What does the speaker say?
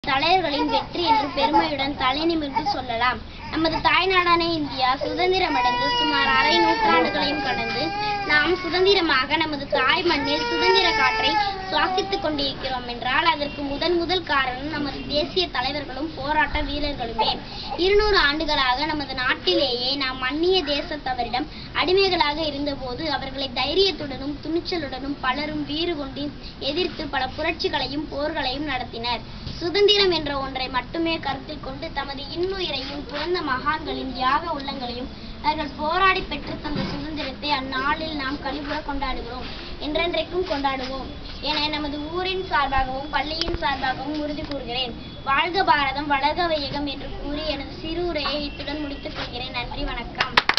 தலைவர்களின் வெற்றி என்று பெருமையுடன் தலைநிமிர்ந்து சொல்லலாம். நமது தாய்நாடான இந்தியா சுதந்திரமடைந்து சுமார் அரை நூற்றாண்டுகளையும் கடந்து நாம் சுதந்திரமாக நமது தாய் மண்ணில் சுதந்திர காற்றை சுவாசித்துக் கொண்டிருக்கிறோம் என்றால் அதற்கு முதல் காரணம் நமது தேசிய தலைவர்களும் போராட்ட வீரர்களுமே. 200 ஆண்டுகளாக நமது நாட்டிலேயே நாம் அந்நிய தேசத்தவரிடம் அடிமைகளாக இருந்தபோது அவர்களை தைரியத்துடனும் துணிச்சலுடனும் பலரும் வீறு கொண்டு எதிர்த்து பல புரட்சிகளையும் போர்களையும் நடத்தினர். சுதந்திரம் என்ற ஒன்றை மட்டுமே கருத்தில் கொண்டு தமது இன்னுயிரையும் துறந்த மகான்களின் தியாக உள்ளங்களையும் அவர்கள் போராடி பெற்று தந்த சுதந்திரத்தை அந்நாளில் நாம் கழிவுற கொண்டாடுகிறோம், என்றென்றைக்கும் கொண்டாடுவோம் என நமது ஊரின் சார்பாகவும் பள்ளியின் சார்பாகவும் உறுதி கூறுகிறேன். வாழ்க பாரதம், வளர்க வையகம் என்று கூறி எனது சிறு உரையை இத்துடன் முடித்துக் கொள்கிறேன். நன்றி, வணக்கம்.